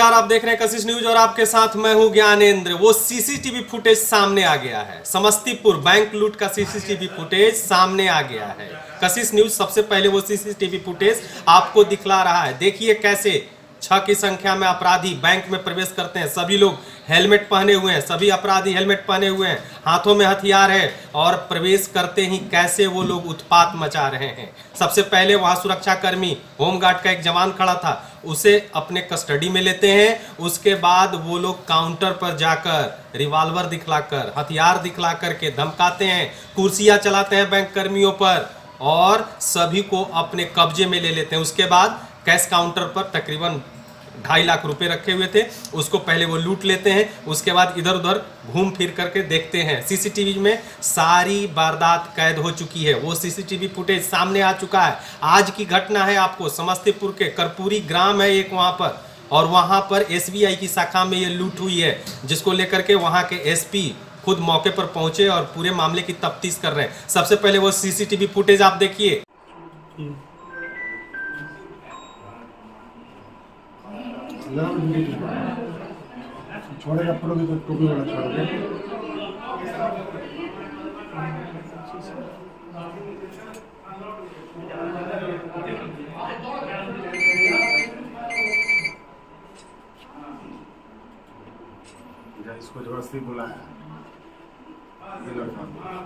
नमस्कार, आप देख रहे हैं कशिश न्यूज और आपके साथ मैं हूं ज्ञानेंद्र। वो सीसीटीवी फुटेज सामने आ गया है। समस्तीपुर बैंक लूट का सीसीटीवी फुटेज सामने आ गया है। कशिश न्यूज सबसे पहले वो सीसीटीवी फुटेज आपको दिखला रहा है। देखिए कैसे 6 की संख्या में अपराधी बैंक में प्रवेश करते हैं। सभी लोग हेलमेट पहने हुए हैं, सभी अपराधी हेलमेट पहने हुए हैं, हाथों में हथियार है और प्रवेश करते ही कैसे वो लोग उत्पात मचा रहे हैं। सबसे पहले वहां सुरक्षा कर्मी होमगार्ड का एक जवान खड़ा था, उसे अपने कस्टडी में लेते हैं। उसके बाद वो लोग काउंटर पर जाकर रिवॉल्वर दिखलाकर, हथियार दिखलाकर के धमकाते हैं, कुर्सियां चलाते हैं बैंक कर्मियों पर और सभी को अपने कब्जे में ले लेते हैं। उसके बाद कैश काउंटर पर तकरीबन 2.5 लाख रुपए रखे हुए थे, उसको पहले वो लूट लेते हैं। उसके बाद इधर उधर घूम फिर करके देखते हैं। सीसीटीवी में सारी वारदात कैद हो चुकी है। वो सीसीटीवी फुटेज सामने आ चुका है। आज की घटना है, आपको समस्तीपुर के कर्पूरी ग्राम है एक वहां पर, और वहां पर एसबीआई की शाखा में ये लूट हुई है, जिसको लेकर के वहां के एसपी खुद मौके पर पहुंचे और पूरे मामले की तफ्तीश कर रहे हैं। सबसे पहले वो सीसीटीवी फुटेज आप देखिए। छोड़ेगा पड़ोगे तो टोपी वाला छोड़ोगे। इसको जबरदस्ती बुलाया ये लड़का।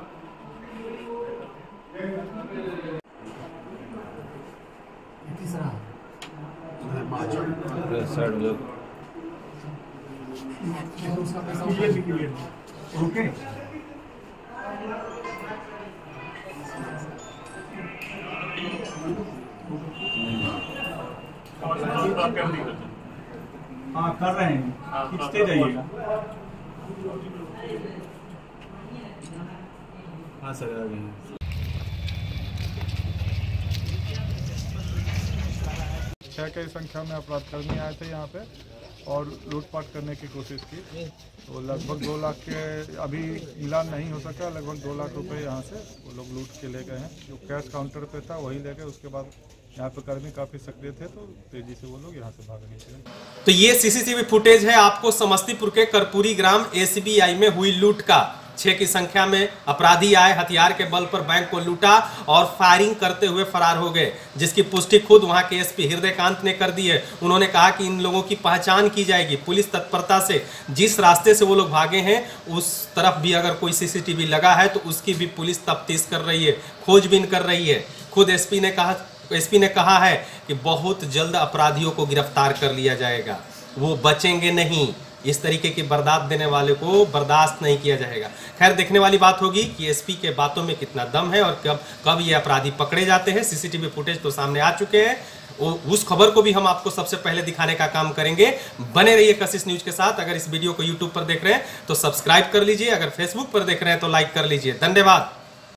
तीसरा ओके हाँ कर रहे हैं, खींचते जाइएगा। हाँ सर आ गए। 6 की संख्या में अपराधकर्मी आए थे यहाँ पे और लूटपाट करने की कोशिश की। तो लगभग 2 लाख के अभी मिलान नहीं हो सका, लगभग 2 लाख रुपए यहाँ से वो लोग लूट के ले गए हैं। जो कैश काउंटर पे था वही ले गए। उसके बाद यहाँ पे कर्मी काफ़ी सक्रिय थे, तो तेजी से वो लोग यहाँ से भाग निकले। तो ये सीसीटीवी फुटेज है आपको समस्तीपुर के कर्पूरी ग्राम एसबीआई में हुई लूट का। 6 की संख्या में अपराधी आए, हथियार के बल पर बैंक को लूटा और फायरिंग करते हुए फरार हो गए, जिसकी पुष्टि खुद वहां के एसपी हृदयकांत ने कर दी है। उन्होंने कहा कि इन लोगों की पहचान की जाएगी। पुलिस तत्परता से जिस रास्ते से वो लोग भागे हैं उस तरफ भी अगर कोई सीसीटीवी लगा है तो उसकी भी पुलिस तफ्तीश कर रही है, खोजबीन कर रही है। खुद एसपी ने कहा है कि बहुत जल्द अपराधियों को गिरफ्तार कर लिया जाएगा, वो बचेंगे नहीं। इस तरीके की बर्दाश्त देने वाले को बर्दाश्त नहीं किया जाएगा। खैर, देखने वाली बात होगी कि एसपी के बातों में कितना दम है और कब ये अपराधी पकड़े जाते हैं। सीसीटीवी फुटेज तो सामने आ चुके हैं, उस खबर को भी हम आपको सबसे पहले दिखाने का काम करेंगे। बने रहिए कशिश न्यूज के साथ। अगर इस वीडियो को यूट्यूब पर देख रहे हैं तो सब्सक्राइब कर लीजिए, अगर फेसबुक पर देख रहे हैं तो लाइक कर लीजिए। धन्यवाद।